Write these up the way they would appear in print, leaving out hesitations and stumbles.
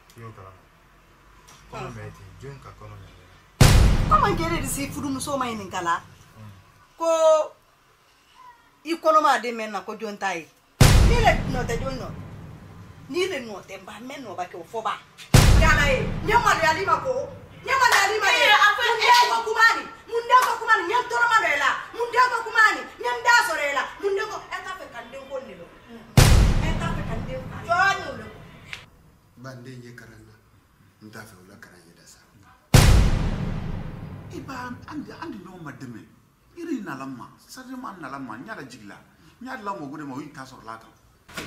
Yo kala. Kono meti junka kono meti. Comment kere disi fudu muso ma yin kala? Ko I kono ma de men na ko jonta yi. Ni le no te jonno. Ni le no te ba men no ba ke fo ba. Yala e, nyama le ali ma ko. Nyama le ali ma e. Munde ko kumani, nyam toro ma de la. Munde ko kumani, nyam da sore la. Munde ko eta fe kan de ko ni lo. Eta fe kan de ko. Jonno lo. Bande ye karana. Nta fe wala karanya da sa. Iba andi no mademe. Iri nalamma, sadema nalamma, nyala jigla. Nyala la mo gode mo wi tasor la kan.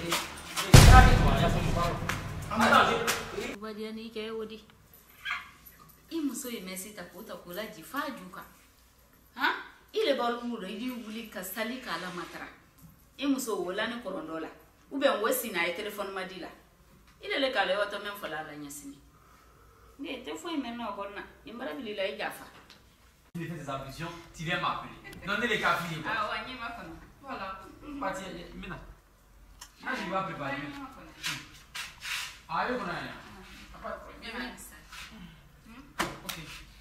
Wadia ni ke wodi. Imuso yemesita kula jifajuka. Ha? Ile balumulo idi wuli kasali kala matara. Imuso wola ne korondola. Ube wesi na e telephone madila. Ile le kale wato men fola la nyasini. Ne te foi maintenant konna. Imbara bilila ijafa. Il fait des ambitions, tu viens m'appeler. Donnez les cafés. Ah ouais, ni ma femme. Voilà. Parti maintenant. Ah, je vais préparer. Ah, yo connais rien. Ok.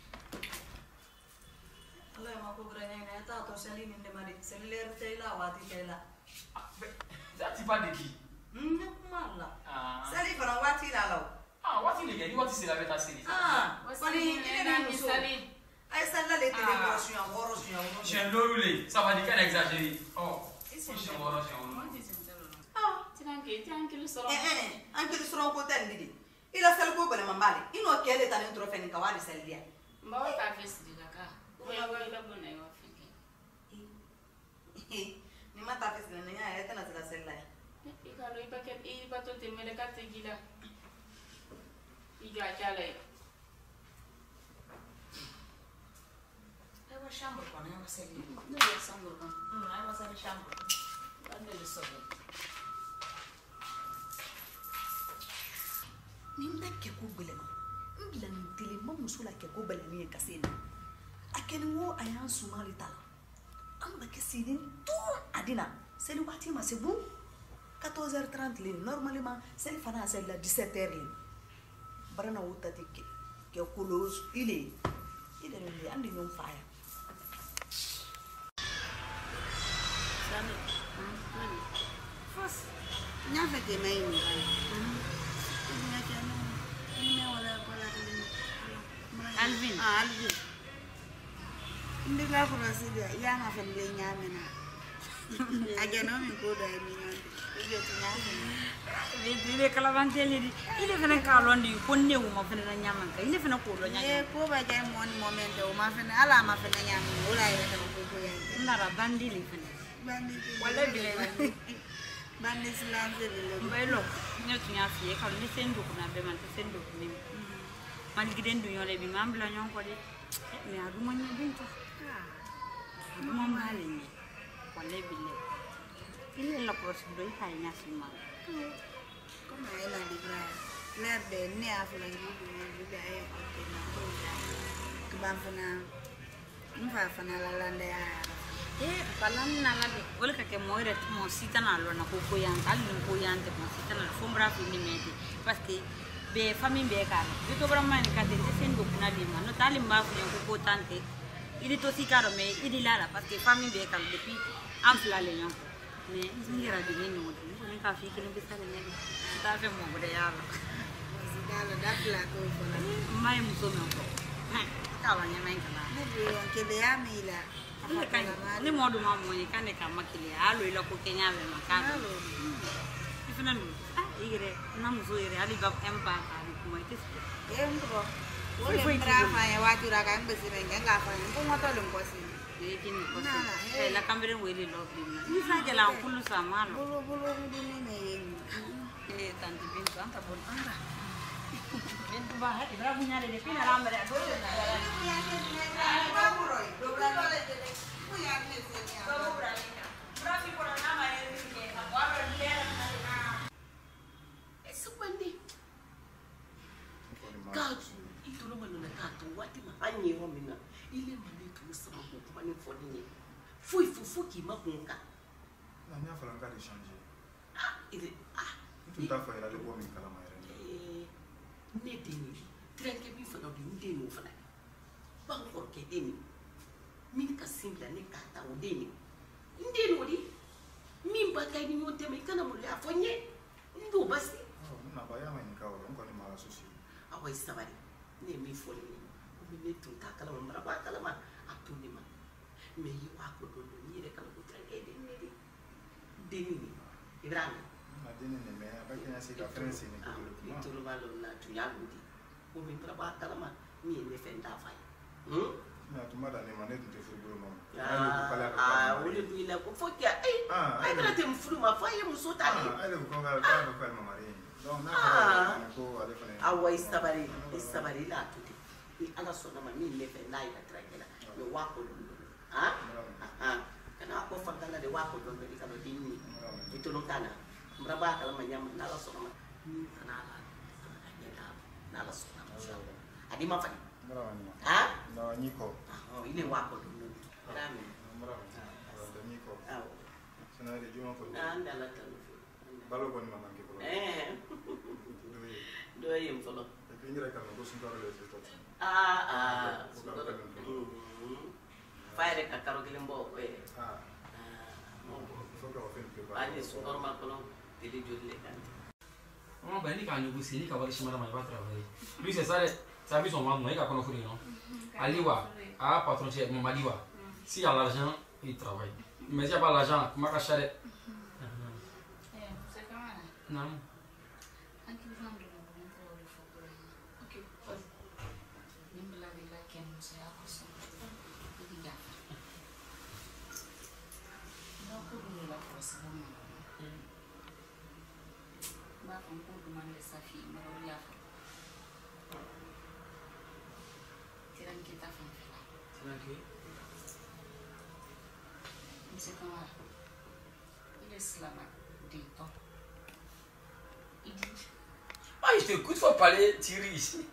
Allah ma ko granya na ta to sali min de mari seller tela wati tela. Ça tu parles de qui? Mala. Sali fara wati la law. Ah, wati le gars, wati c'est la bête à série. Ah, wani ile na muso. Ay sala le tele grosu ya worosu ya worosu. J'ai un lorulé, ça va dire qu'elle exagère. Oh, c'est un worosu. Ah, tranquille solo. Anche il solo ko tan didi. Ila sal ko bale mambali. Ino kele tan entro fen ka wadi salia. Mbawa ta fesi di kaka. Uya wa ila bona yo finke. Ni mata fesi na nya ya tana tala sella. Ikalo ipaket ipato temele kate gila. Iga chale. Ewa shambo kwa na sella. No ya sambo kan. Ay wa sala shambo. Ande le sobe. Nimda ke ko belema. Mbila ntele mo musula ke ko belemi kasena. Akeni wo ayan sumali tala. Amba ke sidin tout adina. C'est le wati ma c'est bon. 14h30 li normalement c'est fana c'est la 17h li. Barana wutati ke close ile ni andi ñom faaya. Sami. Fos nya fete may ni. Alvin. Alvin. Ndi la ko rasidia ya na fa le nyamena. Ageno min ko da mi nyande. Ibe ti nyamena. Ile kalavanteli di. Ile fena kalondi konne uma fena nyaman ka. Ile fena ko lo nyanya. Ko ba jay mon moment o ma fena ala ma fena nyamena. Wala ire fena ko yande. Ndara bandili fena. Bandili. Wala bile. Bandi silence le. Mbelo. Nyotu nya fie ka ni sendo kuna be man sendo ni. Malgré nous on les bim ambla nyon ko de. Mais aduma nya binta. Aduma mali. Wala bile. Ile la procedure ha nya sima. Como ela libra. Ler de ne afla ngidu ne bi ay ko na ko ya. Ke ban fana. Nfa fana la landa ya. Palan na la de. Wala ka ke moire mo sita na lo na ko yan. Al ko yan te mo sita na fombra fini meti. Parce que be famille be ka to vraiment ka de sendo kuna de ma no talim ba fu ko tante ili to sikaro me ili lala parce que famille be ka depuis amfla le nyon mais ngira de ni no ni ka fi kilo be sala nyami ta fe mo bude yaro Zidala dakla ko fona. mai muso me ko ka ba nyama ngala Ne bi on ke be amila. ile kan ni modu ma mo ni kan ka makile alo ila ko kenya be makana ifina no igere na muso ire ali ba empa ka kuma itis Embro. Wole mrafa ya watu ra ka mbesi renga ngafa ko moto lo ngosi. Kini ko la kamere wele lo bimna ni sa jela kulu samalo Bulu ngudini ne yengi. ile tanti bintu anta bon anda bintu ba hadi bra punya de pina ramre do na Kaji itolo manana kato wati mahanye ho mina ile mane to sama ko kuma ni fodi ni fu ki makunka Na nya fala ka de changer. ile Tout ta fa ira le bo min kala ma ira. den fana ban kɔrɔkɛ den min ka sin bila ne k'a ta o den n den o di min ba ka ni ɲɔgɔn tɛmɛ i kana maloya fɔ n ye n t'o basi naba y'a ma ɲininka o la n kɔni ma susi awa i sabali ne ye min fɔ ne ye komi ne tun t'a kalama mara b'a kalama a to ne ma mɛ i b'a ko dɔn dɔn n'i yɛrɛ kala ko tɛrɛkɛ den ne de denni ni Ibrahima na denni ne mɛ a bɛ kɛɲɛ se ka fɛn sen ne bolo i tolo b'a lɔ na tun y'a lodi komi mara b'a kalama min ye ne fɛn t'a fa ye mais tuma da ne ma ne tun tɛ furu bolo ma o de dun i la ko fo kɛ e bɛna tɛ furu ma fo a ye muso ta de ale ko k'a bɛ k'ale mamari ye donc n'a fɔra ko ale fana awa i sabali i l'a to ten ni ala sɔnna ma min ne fɛ n'a yɛrɛ tɛrɛkɛ la mɛ waa ko dɔn dɔn kana a ko fangala de waa ko dɔn dɔn i ka dɔn den ɲini i tolo kan na mara b'a kalama ɲa ma n'ala sɔnna ma min kana a la a ɲɛ da n'ala sɔnna ma a di ma fani na nyiko ile waa ko dɔn dɔn rami nyiko sana de juma ko andala tan balo ko ni ma manke ko do yem folo e ngira kan ko sun daro le to fayre ka karo gelen bo ko fo ka ofen ke ba ani su normal ko tele jolle kan on va ni kan négocier ni ka wali shimara ma va travailler lui c'est ça ça vu son maman il a qu'on offrir non aliwa patron chez mon maliwa s'il y a l'argent il travaille mais s'il y a pas l'argent comment cacher c'est comment non Je t'écoute, faut parler, Thierry ici.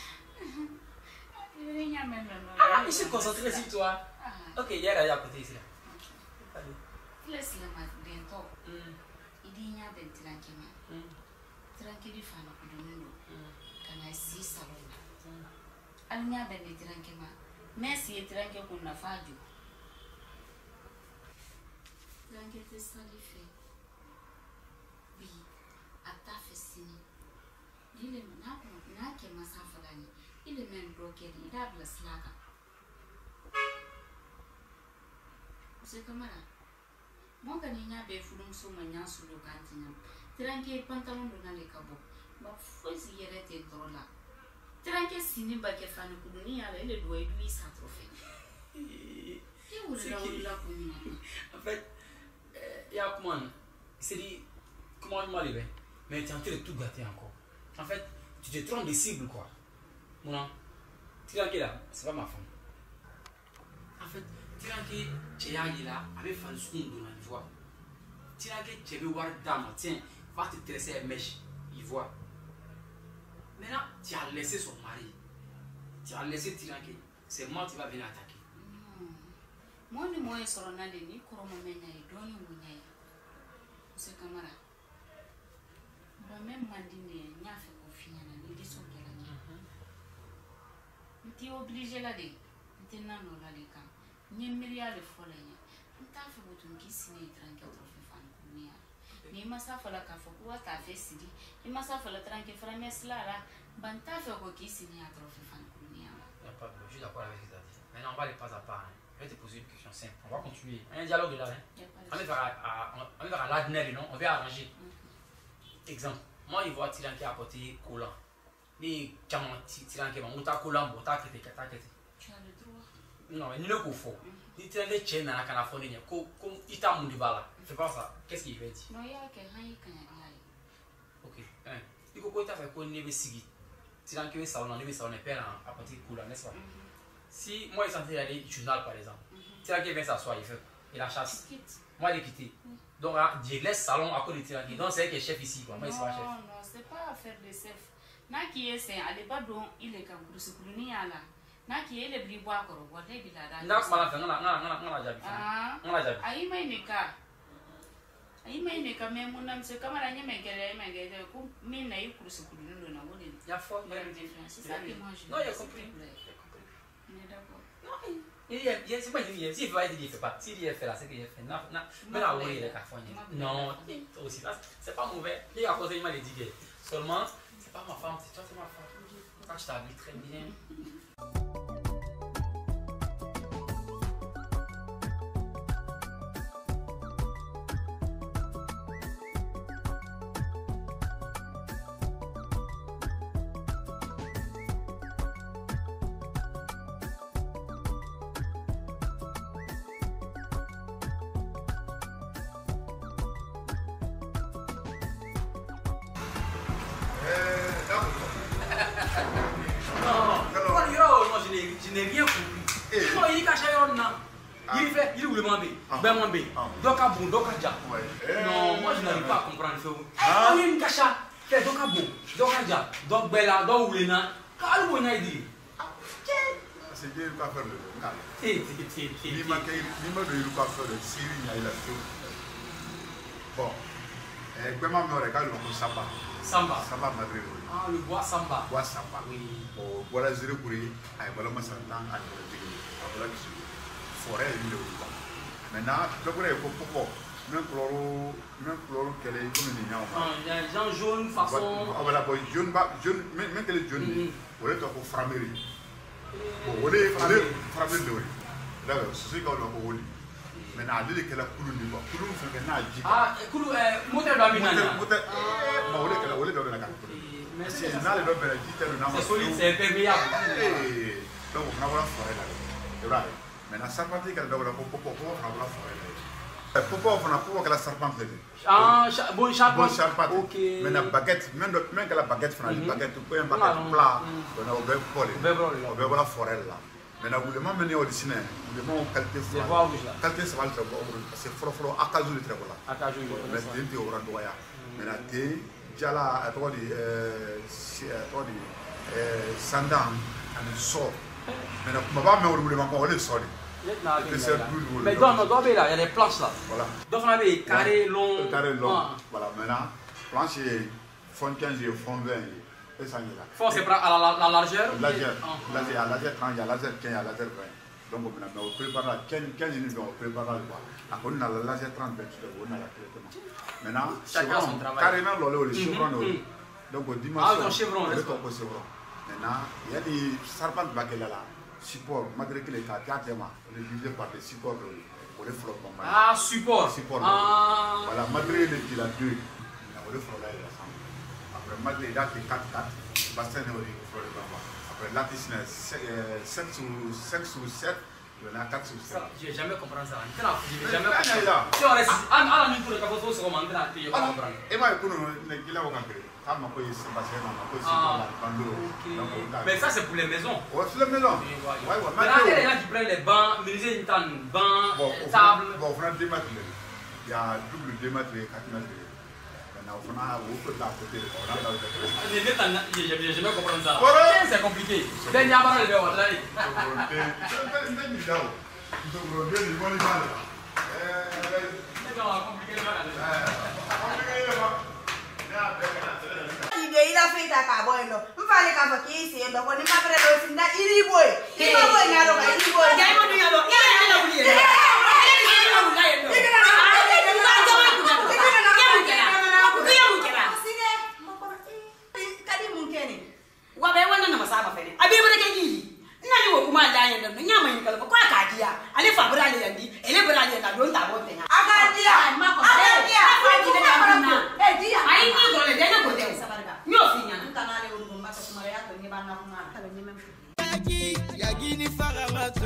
Ah, il s'est concentré sur toi. Ok, il y a à côté ici. Laisse-le bientôt. Il dit il y a des tranquilles. Tranquille, fan de nous. Quand I see salon. Il n'y a des tranquilles. Mais si il tranquille qu'on n'a pas du. Tranquille, c'est ça le fait. Oui, à ta fessine. Il est maintenant qui m'a s'affolé. Il est même bloqué. Il a le slack. C'est comme ça. Mon gagnant be fulum so manya sur le cantina. Tranquille pantalon de na le cabo. Ma foi si il était drôle là. Tranquille sini ba ke fan kuduni ala il doit lui sa trophée. Et où la commune. En fait, Yakman, c'est dit comment mal est mais tu es en train de tout gâter encore. En fait, tu te trompes de cible quoi. Mon Tranquille là, c'est pas ma femme. En fait, Tranquille, tu es là avec fan seconde dans la voix. Tranquille, tu veux voir dame, tiens, va te tresser à mèche, il voit. Maintenant, tu as laissé son mari. Tu as laissé Tranquille. C'est moi qui va venir attaquer. Moi, je suis sur le nez, je suis sur le nez, je suis sur le nez. C'est comme ça. Même Mandine, il y a fait confiance, il dit son qu'elle a dit. Tu es obligé là de. Tu es là de quand. Il y a un milliard de fois là. Tu as fait votre qui signe tranquille pour faire fan comme ça. Mais ma sa fala ka fo quoi ta fait si. Il m'a sa fala tranquille faire mais cela là. Ban ta fait quoi qui signe à trop faire fan comme ça. Il n'y a pas de. Je suis d'accord avec ce que tu as dit. Maintenant, on va aller pas à pas. Je vais te poser une question simple. On va continuer. Il y a un dialogue là. On va vers l'adnel, non? On va arranger. Exemple. Moi, il voit Tranquille apporter collant. Ni Tranquille, on t'a collant, on t'a quitté. Tu as le droit. Non, mais il ne faut pas. Ni Tranquille tient dans la canafone, comme il t'a mon bala. Fais pas ça. Qu'est-ce qu'il veut dire? Non, il y a quelqu'un qui a dit. Ok. Il faut que tu fasses quoi? Il veut signer. Tranquille, ça, on veut ça, on est père à apporter collant, n'est-ce pas? Si moi, il est censé aller au journal, par exemple. Tranquille vient s'asseoir, il la chasse. Moi, il est quitté. Donc, je laisse salon à côté de Tranquille. Donc, c'est qui est chef ici, quoi. Moi, il sera chef. Non, c'est pas affaire de chef. Na qui est c'est allez pas donc il est comme ce que nous y a là. Na qui est le bribois quoi, what est il a là. Na comment faire? On jabi. On a jabi. Aïe mais neka mais mon âme c'est comme la nyame gele mais gele ko min na yikuru ce que nous na woni Il y a fort. C'est ça que moi je. Non, il a compris. Mais d'accord. Non, c'est pas dit. S'il va dire, il fait pas. S'il dit, il fait là, c'est qu'il fait. Non, mais là, oui, il est à fond. Non, aussi, c'est pas mauvais. Il a causé, il m'a dit. Seulement, c'est pas ma femme, c'est toi, c'est ma femme. Quand je t'habille très bien. Je n'ai rien compris. Non, il y a caché il fait, il voulait m'embêter. Ben m'embêter. Donc à bon, donc à déjà. Non, moi je n'arrive pas à comprendre ce que. Il y a une cacha. Fait donc à bon, donc à déjà. Donc bella, donc où les nains. Quand vous n'avez dit. C'est bien pas faire le cas. Il m'a dit pas faire le Syrie, il a fait. Bon. Comment me regarde le samba? Samba Madrid. Ah, le bois samba. Bois samba. Oui. Bon, voilà zéro pour lui. Voilà ma santan à la forêt et le bois. Maintenant, le bois est pour même chloro qu'elle est comme une niaou. Ah, gens jaune façon. Ah voilà, bon, jaune, même qu'elle est jaune. On est au framerie. Bon, on est framerie de oui. D'accord, c'est ce qu'on a au lit. Maintenant, il y a la couleur du bois. Couleur, c'est que n'a dit. Ah, couleur, moteur d'amina. Moteur, on est dans la carte. C'est là le domaine qui est le nom. C'est solide, c'est imperméable. Donc, on a la forêt là. Maintenant, serpente qui est dans la popo, on a la forêt. Popo, on a pour que la serpente. Ah, bon charpente. Ok. Maintenant, baguette, même que la baguette, la baguette, tu peux un baguette plat. On a ouvert pour les. On va la forêt là. Maintenant, vous voulez m'amener au cinéma, vous voulez qualité saval. Qualité saval, c'est fort, à cause du travail. À cause du travail. Mais tu es au Randoya. Maintenant, tu es déjà là, à toi, Sandan, à sort. Maintenant, je ne vais pas me rouler, mais on va le sortir. Mais dans nos doigts, il y a des planches là. Voilà. Donc, on a des carrés longs. Carrés longs. Voilà, maintenant, planche, fond 15 et fond 20. Force c'est à la largeur. Largeur 30, il y a largeur 15, il y a largeur 20. Donc on prépare 15 minutes, on prépare le bois. Après on a la largeur 30, on a la traitement. Maintenant, chevron, carrément le chevron. Donc au dimanche, on est au chevron. Maintenant, il y a des serpents qui sont là. Support, malgré que les cartes, on est divisé par des supports pour les flottements. Ah, support. Voilà, malgré les qu'il a deux, on les flotte là. Après, il y a 4-4, bassin de après, là, 7 sur 7, il y en a 4 sur 7. Je vais jamais comprendre ça. Je vais jamais comprendre. Si on reste à la nuit pour le capot, on se remonte à la télé. Et moi, il a mais ça, c'est pour les maisons. Oui, c'est les maisons. Maintenant, il y a des gens qui prennent les bancs, menuisier une table, table. Bon, on a 2 mètres. Il y a double 2 mètres et 4 mètres. On a beaucoup de la côté. Je vais jamais comprendre ça. C'est compliqué. Il y a pas de là. Il a fait ta caboye. Il fallait qu'à faire qui c'est donc on est pas prêt de finir. Il est boy. Il va boy na lo. Il boy. Il va boy na lo. Il va Yagini farama